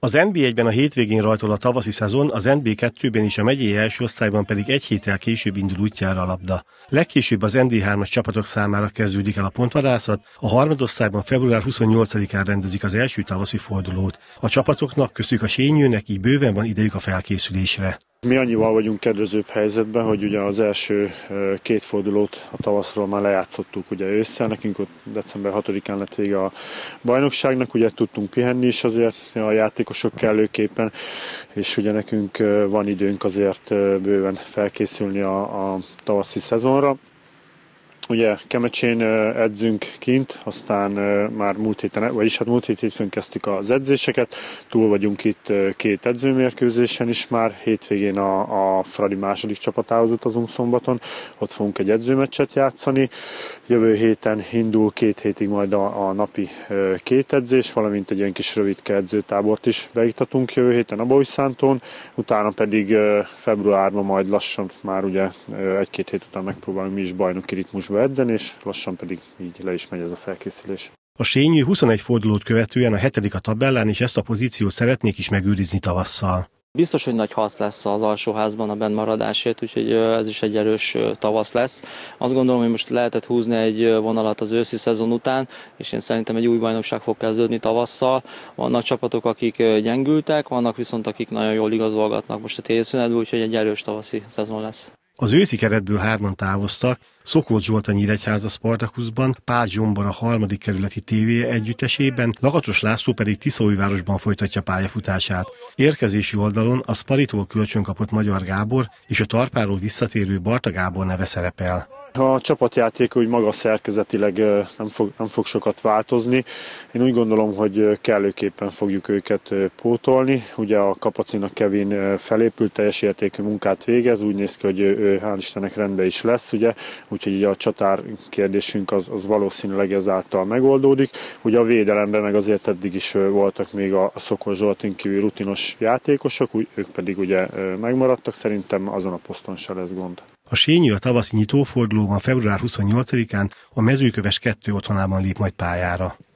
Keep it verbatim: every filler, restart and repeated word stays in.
Az en bé egyben a hétvégén rajtol a tavaszi szezon, az en bé kettőben és a megyei első osztályban pedig egy héttel később indul útjára a labda. Legkésőbb az en bé hármas csapatok számára kezdődik el a pontvadászat, a harmadosztályban február huszonnyolcadikán rendezik az első tavaszi fordulót. A csapatoknak, köztük a Sényőnek így bőven van idejük a felkészülésre. Mi annyival vagyunk kedvezőbb helyzetben, hogy ugye az első két fordulót a tavaszról már lejátszottuk ugye ősszel, nekünk ott december hatodikán lett vége a bajnokságnak, ugye tudtunk pihenni is azért a játékosok kellőképpen, és ugye nekünk van időnk azért bőven felkészülni a, a tavaszi szezonra. Ugye Kemecsén edzünk kint, aztán már múlt héten, vagyis hát múlt hétfőn kezdtük az edzéseket, túl vagyunk itt két edzőmérkőzésen is már, hétvégén a, a Fradi második csapatához utazunk szombaton, ott fogunk egy edzőmeccset játszani, jövő héten indul két hétig majd a, a napi két edzés, valamint egy ilyen kis rövidke edzőtábort is beiktatunk jövő héten Abaújszántón, utána pedig februárban majd lassan már ugye egy-két hét után megpróbálunk mi is bajnoki ritmusba edzeni, és lassan pedig így le is megy ez a felkészülés. A Sényű huszonegy fordulót követően a hetedik a tabellán, és ezt a pozíciót szeretnék is megőrizni tavasszal. Biztos, hogy nagy harc lesz az alsóházban a bennmaradásért, úgyhogy ez is egy erős tavasz lesz. Azt gondolom, hogy most lehetett húzni egy vonalat az őszi szezon után, és én szerintem egy új bajnokság fog kezdődni tavasszal. Vannak csapatok, akik gyengültek, vannak viszont, akik nagyon jól igazolgatnak most a téli szünetből, úgyhogy egy erős tavaszi szezon lesz. Az őszi keretből hárman távoztak, Szokolt Zsolt a Nyíregyháza Spartakuszban, Pál Zsombor a harmadik kerületi té vé együttesében, Lakatos László pedig Tiszaújvárosban folytatja pályafutását. Érkezési oldalon a Sparitól kölcsön kapott Magyar Gábor és a Tarpáról visszatérő Barta Gábor neve szerepel. A csapatjáték úgy maga szerkezetileg nem fog, nem fog sokat változni. Én úgy gondolom, hogy kellőképpen fogjuk őket pótolni. Ugye a Kapacinak Kevin felépült, teljes értékű munkát végez, úgy néz ki, hogy ő hál' Istennek rendben is lesz, ugye? Úgyhogy a csatár kérdésünk az, az valószínűleg ezáltal megoldódik. Ugye a védelemben meg azért eddig is voltak még a Szokol Zsoltin kívül rutinos játékosok, úgy, ők pedig ugye megmaradtak, szerintem azon a poszton se lesz gond. A Sényű a tavaszi nyitófordulóban február huszonnyolcadikán a Mezőköves kettő otthonában lép majd pályára.